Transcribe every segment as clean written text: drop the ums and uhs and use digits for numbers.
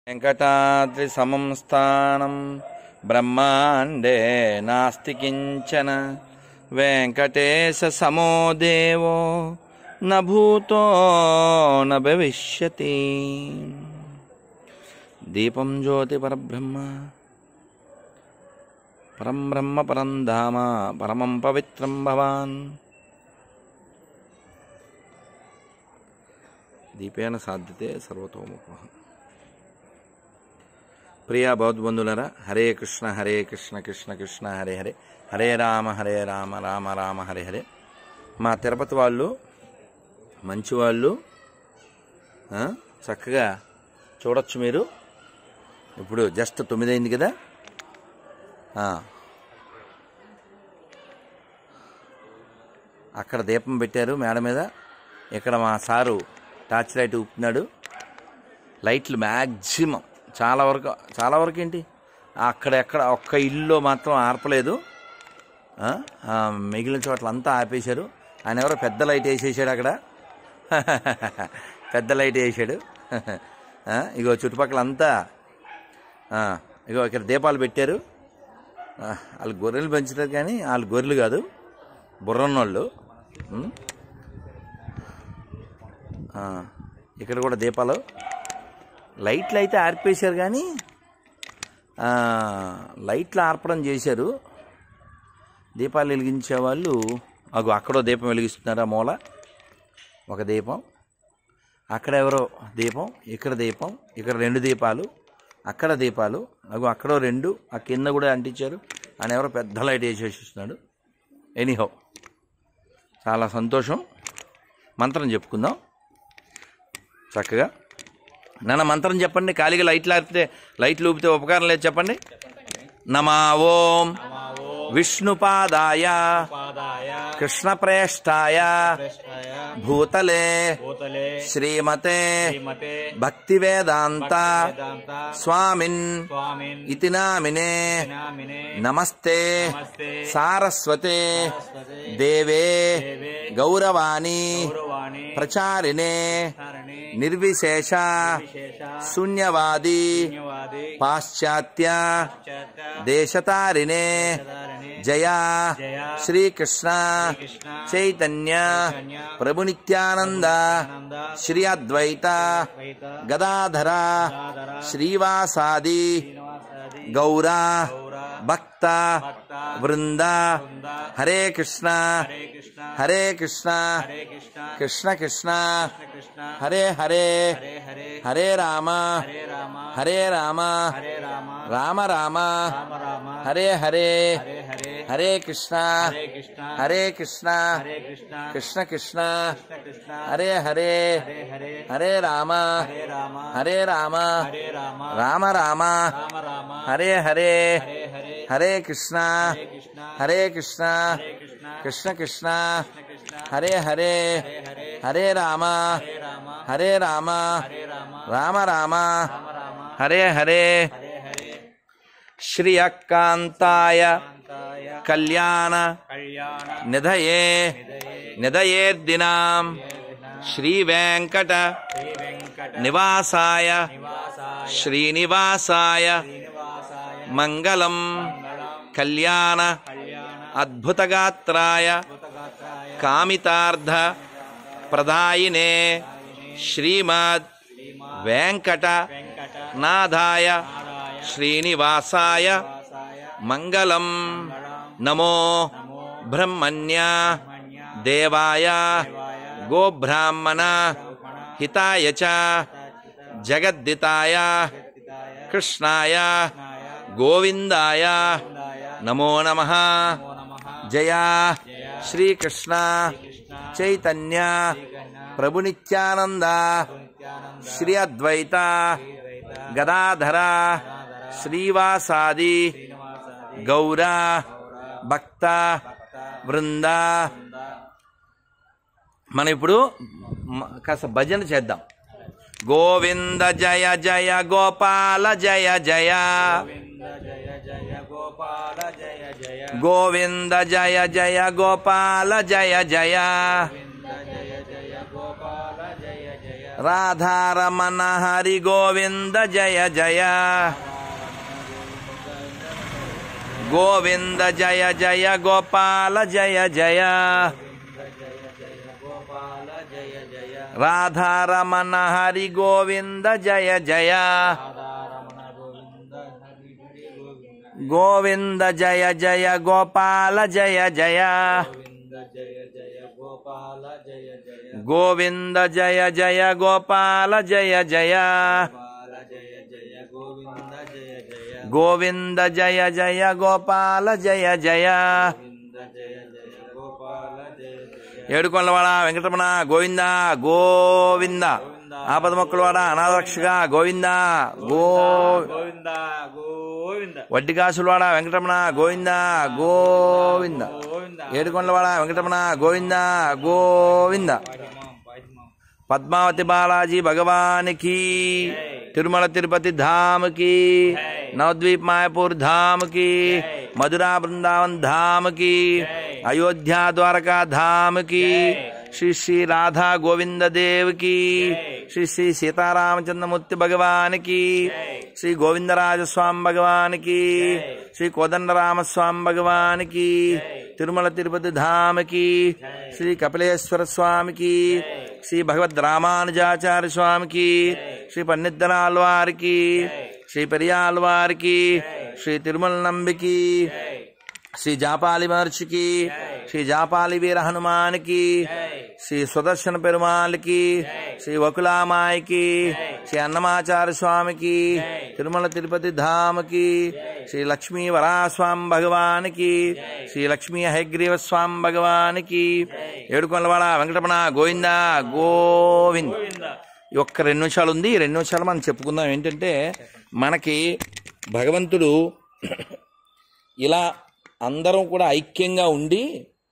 వెంకటాద్రి సమం స్థానం బ్రహ్మాండే నాస్తి కించన వెంకటేశ సమో దేవో న భూతో న భవిష్యతి. దీపం జ్యోతి పరబ్రహ్మ పరం బ్రహ్మ పరం ధామ పరమం పవిత్రం భవాన్. దీపేన సాధ్యతే సర్వతోముఖ. ప్రియ బౌద్ధబంధులరా, హరే కృష్ణ కృష్ణ కృష్ణ హరే హరే, హరే రామ రామ రామ హరే హరే. మా తిరుపతి వాళ్ళు మంచివాళ్ళు, చక్కగా చూడొచ్చు మీరు. ఇప్పుడు జస్ట్ 9 అయింది కదా. అక్కడ దీపం పెట్టారు మేడ మీద. ఇక్కడ మా సారు టార్చ్ లైట్ ఊపుతున్నాడు. లైట్లు మ్యాక్సిమం చాలా వరకు ఏంటి అక్కడెక్కడ ఒక్క ఇల్లు మాత్రం ఆర్పలేదు. మిగిలిన చోట్ల అంతా ఆపేశారు. ఆయన ఎవరో పెద్ద లైట్ వేసేసాడు అక్కడ. పెద్ద లైట్ వేసాడు. ఇగో చుట్టుపక్కల అంతా ఇగో ఇక్కడ దీపాలు పెట్టారు. వాళ్ళు గొర్రెలు పెంచుతారు కానీ వాళ్ళు గొర్రెలు కాదు, బుర్రన్నోళ్ళు. ఇక్కడ కూడా దీపాలు, లైట్లు అయితే ఆర్పేశారు కానీ లైట్లు ఆర్పడం చేశారు. దీపాలు వెలిగించే వాళ్ళు అక్కడో దీపం వెలిగిస్తున్నారు. ఆ మూల ఒక దీపం, అక్కడ ఎవరో దీపం, ఇక్కడ దీపం, ఇక్కడ 2 దీపాలు, అక్కడ దీపాలు, అక్కడో 2, ఆ కింద కూడా అంటించారు. ఆయన ఎవరో పెద్ద లైట్ వేసేసిస్తున్నాడు. ఎనీహౌ చాలా సంతోషం. మంత్రం చెప్పుకుందాం చక్కగా. నాన్న మంత్రం చెప్పండి. ఖాళీగా లైట్లు ఊపితే ఉపకారం లేదు. చెప్పండి. నమా ఓం విష్ణుపాదాయ కృష్ణప్రేష్టాయ భూతలే శ్రీమతే భక్తివేదాంత స్వామిన్ ఇతి నామినే నమస్తే సారస్వతే దేవే గౌరవాణి ప్రచారిణే నిర్విశేష శూన్యవాది పాశ్చాత్య దేశతారిణే జయా శ్రీకృష్ణ చైతన్య ప్రభు నిత్యానంద శ్రీ అద్వైత గదాధర శ్రీవాసాది గౌరా భక్త వృంద. హరే కృష్ణ కృష్ణ కృష్ణ హరే హరే, హరే రామ రామ రామ హరే హరే, హరే కృష్ణ కృష్ణ కృష్ణ హరే హరే, హరే రామ రామ రామ హరే హరే, హరే కృష్ణ కృష్ణ కృష్ణ హరే హరే, హరే రామ రామ రామ హరే హరే. శ్రియకాంతాయ కళ్యాణ నిధయేర్దినాం శ్రీ వెంకట నివాసాయ శ్రీనివాసాయ మంగళం కళ్యాణ అద్భుతగాత్రాయ కామితార్థ ప్రదాయినే శ్రీమద్ వెంకట నాథాయ శ్రీనివాసాయ మంగళం. నమో బ్రహ్మణ్య దేవాయ గోబ్రాహ్మణ హితాయ చ జగద్దితాయ కృష్ణాయ గోవిందాయ నమో నమః. జయా శ్రీకృష్ణ చైతన్య ప్రభు నిత్యానంద శ్రీ అద్వైత గదాధర శ్రీవాసాది గౌరా భక్త వృంద. మనం ఇప్పుడు కాస్త భజన చేద్దాం. గోవింద జయ జయ గోపాల జయ జయ, గోవింద జయ జయ గోపాల జయ జయ, రాధారమణ హరి గోవింద జయ జయ గోవింద జయ జయ గోపాల జయ జయ రాధారమణ హరి గోవింద జయ జయ గోవింద జయ జయ గోపాల జయ జయ గోవింద జయ జయ గోపాల జయ జయ గోవింద జయ జయ గోపాల జయ జయ ఏడుకొండలవాడ వెంకటరమణ గోవింద గోవింద ఆపద మొక్కలవాడ అనాథరక్షక గోవింద గోవింద వడ్డికాసులవాడ వెంకటరమణ గోవింద గోవింద ఏడుకొండలవాడ వెంకటరమణ గోవింద గోవింద పద్మావతి బాలాజీ భగవానికి తిరుమల తిరుపతి धाम की नवद्वीप मायापुर धाम की मधुरा वृंदावन धाम की अयोध्या द्वारका धाम की श्री श्री राधा गोविंद देव की श्री श्री सीतारामचंद्रमूर्ति भगवान की श्री गोविंदराज स्वामी भगवान की श्री कोदंडराम स्वामी भगवान की तिरुमल तिरुपति धाम की श्री कपिलेश्वर स्वामी की श्री भगवद रामानुजाचार्य स्वामी की श्री पन्निద్దరాళ్వార్ की श्री पेरियाళ్వార్ की श्री तिरुमल नंबी की श्री जापाली महर्षि की श्री जापाली वीर हनुमान की श्री सुदर्शन पेरुमाल की श्री वकुलामाई की श्री अन्नमाचार्य स्वामी की तिरुमल तिरुपति धाम की श्री लक्ष्मी वरास्वामी भगवान की श्री लक्ष्मी हयग्रीव स्वामी भगवान की ఏడుకొండలవాడ వెంకటరమణ గోవింద గోవింద. ఒక్క 2 నిమిషాలు ఉంది. 2 నిమిషాలు మనం చెప్పుకుందాం. ఏంటంటే మనకి భగవంతుడు ఇలా అందరం కూడా ఐక్యంగా ఉండి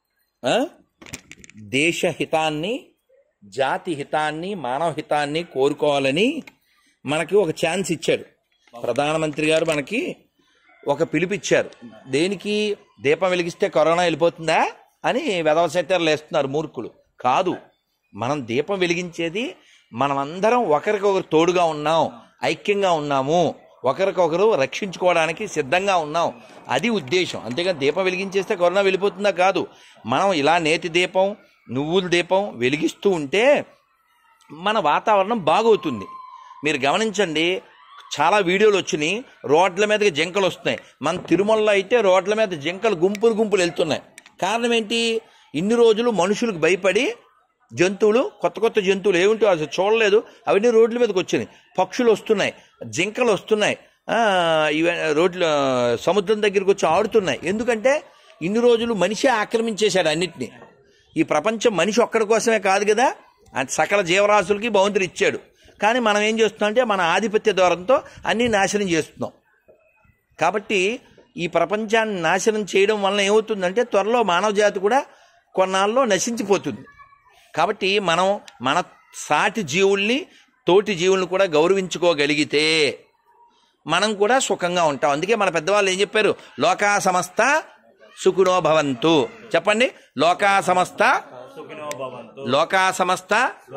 దేశ హితాన్ని, జాతి హితాన్ని, మానవ హితాన్ని కోరుకోవాలని మనకి ఒక ఛాన్స్ ఇచ్చాడు. ప్రధానమంత్రి గారు మనకి ఒక పిలుపిచ్చారు. దేనికి? దీపం వెలిగిస్తే కరోనా వెళ్ళిపోతుందా అని వెధవ సెట్టర్లు వేస్తున్నారు మూర్ఖులు. కాదు, మనం దీపం వెలిగించేది మనమందరం ఒకరికొకరు తోడుగా ఉన్నాం, ఐక్యంగా ఉన్నాము, ఒకరికొకరు రక్షించుకోవడానికి సిద్ధంగా ఉన్నాం. అది ఉద్దేశం. అంతేగాని దీపం వెలిగించేస్తే కరోనా వెళ్ళిపోతుందా? కాదు. మనం ఇలా నేతి దీపం, నువ్వుల దీపం వెలిగిస్తూ ఉంటే మన వాతావరణం బాగవుతుంది. మీరు గమనించండి, చాలా వీడియోలు వచ్చినాయి. రోడ్ల మీదకి జింకలు వస్తున్నాయి. మన తిరుమలలో అయితే రోడ్ల మీద జింకలు గుంపులు గుంపులు వెళ్తున్నాయి. కారణం ఏంటి? ఇన్ని రోజులు మనుషులకు భయపడి జంతువులు, కొత్త కొత్త జంతువులు ఏమిటో అసలు చూడలేదు, అవన్నీ రోడ్ల మీదకి వచ్చినాయి. పక్షులు వస్తున్నాయి, జింకలు వస్తున్నాయి, రోడ్ల సముద్రం దగ్గరికి వచ్చి ఆడుతున్నాయి. ఎందుకంటే ఇన్ని రోజులు మనిషి ఆక్రమించేశాడు అన్నిటినీ. ఈ ప్రపంచం మనిషి ఒక్కడి కోసమే కాదు కదా, సకల జీవరాశులకి భగవంతుడు ఇచ్చాడు. కానీ మనం ఏం చేస్తున్నాం అంటే మన ఆధిపత్య ద్వారంతో అన్నీ నాశనం చేస్తున్నాం. కాబట్టి ఈ ప్రపంచాన్ని నాశనం చేయడం వలన ఏమవుతుందంటే త్వరలో మానవ జాతి కూడా కొన్నాళ్ళలో నశించిపోతుంది. కాబట్టి మనం మన సాటి జీవుల్ని, తోటి జీవుల్ని కూడా గౌరవించుకోగలిగితే మనం కూడా సుఖంగా ఉంటాం. అందుకే మన పెద్దవాళ్ళు ఏం చెప్పారు? లోకా సమస్త సుఖినో భవంతు. చెప్పండి. లోకా సమస్త, లోకా సమస్త,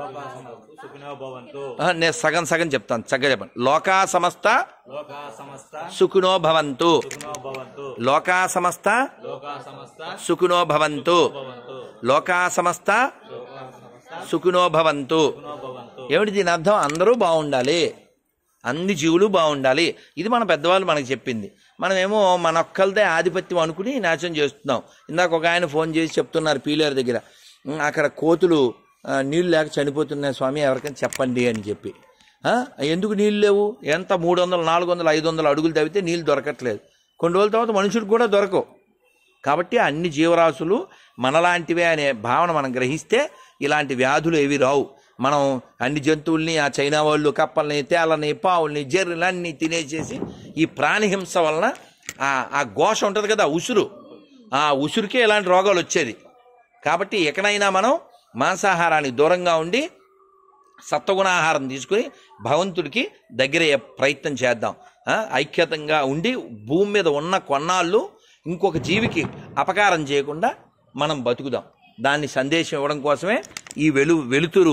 నేను సగం సగం చెప్తాను, చక్కగా చెప్పండి. లోకా సమస్త సుఖినో భవంతు. లోకా సమస్త సుఖినో భవంతు. లోకా సమస్త సుఖినో భవంతు. ఏమిటి దీని అర్థం? అందరూ బాగుండాలి, అన్ని జీవులు బాగుండాలి. ఇది మన పెద్దవాళ్ళు మనకి చెప్పింది. మనమేమో మన ఒక్కళ్ళదే ఆధిపత్యం అనుకుని నాశనం చేస్తున్నాం. ఇందాక ఒక ఆయన ఫోన్ చేసి చెప్తున్నారు పీలేరు దగ్గర, అక్కడ కోతులు నీళ్ళు లేక చనిపోతున్నాయి స్వామి, ఎవరికైనా చెప్పండి అని చెప్పి. ఎందుకు నీళ్ళు లేవు? ఎంత 300, 400, 500 అడుగులు తవ్వితే నీళ్ళు దొరకట్లేదు. కొన్ని రోజుల తర్వాత మనుషులకు కూడా దొరకవు. కాబట్టి అన్ని జీవరాశులు మనలాంటివే అనే భావన మనం గ్రహిస్తే ఇలాంటి వ్యాధులు ఏవి రావు. మనం అన్ని జంతువుల్ని, ఆ చైనా వాళ్ళు కప్పల్ని, తేళ్ళని, పావుల్ని, జర్రెలు అన్నీ తినేసేసి ఈ ప్రాణిహింస వలన ఆ ఘోష ఉంటుంది కదా, ఉసురు, ఆ ఉసురుకే ఇలాంటి రోగాలు వచ్చేది. కాబట్టి ఎక్కడైనా మనం మాంసాహారానికి దూరంగా ఉండి సత్వగుణాహారం తీసుకుని భగవంతుడికి దగ్గరయ్యే ప్రయత్నం చేద్దాం. ఐక్యతంగా ఉండి భూమి మీద ఉన్న కొన్నాళ్ళు ఇంకొక జీవికి అపకారం చేయకుండా మనం బతుకుదాం. దాన్ని సందేశం ఇవ్వడం కోసమే ఈ వెలుతురు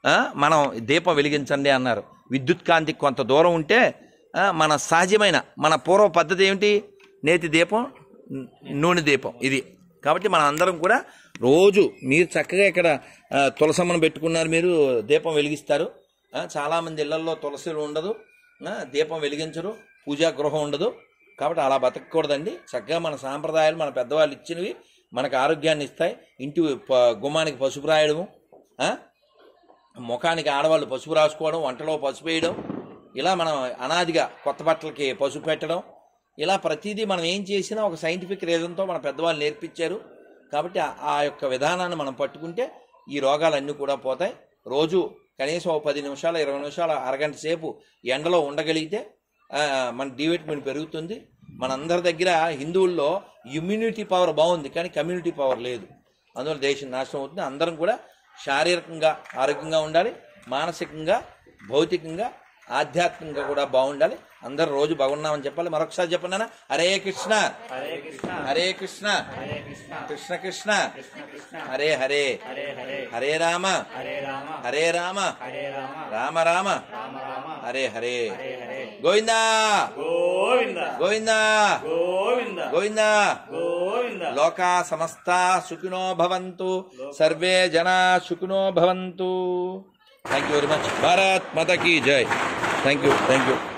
మనం దీపం వెలిగించండి అన్నారు. విద్యుత్ కాంతికి కొంత దూరం ఉంటే మన సహజమైన మన పూర్వ పద్ధతి ఏమిటి? నేతి దీపం, నూనె దీపం ఇది. కాబట్టి మనం అందరం కూడా రోజు మీరు చక్కగా ఇక్కడ తులసమ్మను పెట్టుకున్నారు, మీరు దీపం వెలిగిస్తారు. చాలామంది ఇళ్లలో తులసి ఉండదు, దీపం వెలిగించరు, పూజా గృహం ఉండదు. కాబట్టి అలా బతకూడదండి. చక్కగా మన సాంప్రదాయాలు మన పెద్దవాళ్ళు ఇచ్చినవి మనకు ఆరోగ్యాన్ని ఇస్తాయి. ఇంటి గుమ్మానికి పసుపు రాయడము, ముఖానికి ఆడవాళ్ళు పసుపు రాసుకోవడం, వంటలో పసుపు వేయడం, ఇలా మనం అనాదిగా కొత్త బట్టలకి పసుపు పెట్టడం, ఇలా ప్రతిదీ మనం ఏం చేసినా ఒక సైంటిఫిక్ రీజన్తో మన పెద్దవాళ్ళు నేర్పించారు. కాబట్టి ఆ యొక్క విధానాన్ని మనం పట్టుకుంటే ఈ రోగాలన్నీ కూడా పోతాయి. రోజు కనీసం 10 నిమిషాలు 20 నిమిషాలు అరగంట సేపు ఎండలో ఉండగలిగితే మన డి విటమిన్ పెరుగుతుంది. మనందరి దగ్గర హిందువుల్లో ఇమ్యూనిటీ పవర్ బాగుంది, కానీ కమ్యూనిటీ పవర్ లేదు. అందువల్ల దేశం నాశనం అవుతుంది. అందరం కూడా శారీరకంగా ఆరోగ్యంగా ఉండాలి, మానసికంగా, భౌతికంగా, ఆధ్యాత్మికంగా కూడా బాగుండాలి. అందరూ రోజు బాగున్నామని చెప్పాలి. మరొకసారి చెప్పండి. హరే కృష్ణ హరే కృష్ణ కృష్ణ కృష్ణ హరే హరే, హరే రామ హరే రామ రామ రామ హరే హరే. గోవిందా గోవిందా గోవిందా. లోకా సమస్తా సుఖినో భవంతు, సర్వే జనా సుఖినో భవంతు. Thank you very much. Bharat మాతా కీ జై. Thank you.